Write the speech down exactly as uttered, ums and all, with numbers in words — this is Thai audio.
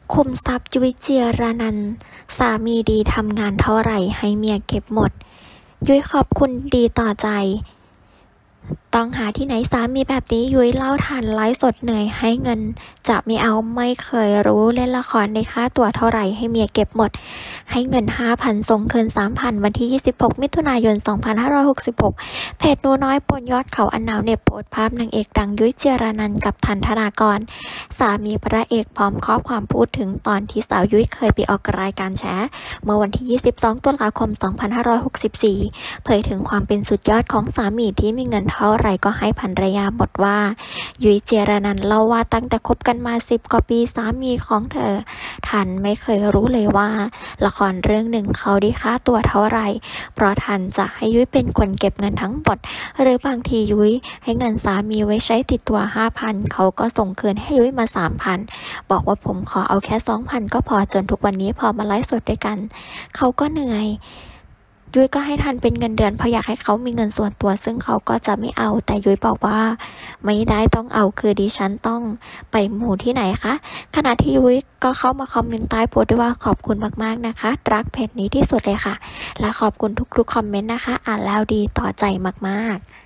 คุมทรัพย์ยุ้ยเจียรานันท์สามีดีทำงานเท่าไหร่ให้เมียเก็บหมด ยุ้ยขอบคุณดีต่อใจ ต้องหาที่ไหนสามีแบบนี้ยุ้ยเล่าทันไลฟ์สดเหนื่อยให้เงินจะไม่เอาไม่เคยรู้เล่นละครในค่าตัวเท่าไหร่ให้เมียเก็บหมด ให้เงิน ห้าพัน ส่งคืน สามพัน วันที่ ยี่สิบหก มิถุนายน สองพันห้าร้อยหกสิบหก เพจหนูน้อยปนยอดเขาอันหนาวเหน็บโพสต์ภาพนางเอกดังยุ้ยเจียรานันท์กับทันธนากรสามีพระเอกพร้อมข้อความพูดถึงตอนที่สาวยุ้ยเคยไปออกรายการแฉเมื่อวันที่ ยี่สิบสอง ตุลาคม สองพันห้าร้อยหกสิบสี่ เผยถึงความเป็นสุดยอดของสามีที่มีเงินเท่าไหร่ก็ให้ภรรยาหมดว่ายุ้ยเจียรานันท์เล่าว่าตั้งแต่คบกันมาสิบกว่าปีสามีของเธอทันไม่เคยรู้เลยว่าละครเรื่องหนึ่งเขาได้ค่าตัวเท่าไหร่เพราะทันจะให้ยุ้ยเป็นคนเก็บเงินทั้งหมดหรือบางทียุ้ยให้เงินสามีไว้ใช้ติดตัว ห้าพัน เขาก็ส่งคืนให้ยุ้ยมา สามพัน บอกว่าผมขอเอาแค่ สองพัน ก็พอจนทุกวันนี้พอมาไลฟ์สดด้วยกันเขาก็เหนื่อยยุ้ยก็ให้ทันเป็นเงินเดือนเพราะอยากให้เขามีเงินส่วนตัวซึ่งเขาก็จะไม่เอาแต่ยุ้ยบอกว่าไม่ได้ต้องเอาคือดิฉันต้องไปหมู่ที่ไหนคะขณะที่ยุ้ยก็เข้ามาคอมเมนต์ใต้โพสต์ด้วยว่าขอบคุณมากๆนะคะรักเพจนี้ที่สุดเลยค่ะและขอบคุณทุกๆคอมเมนต์นะคะอ่านแล้วดีต่อใจมากๆ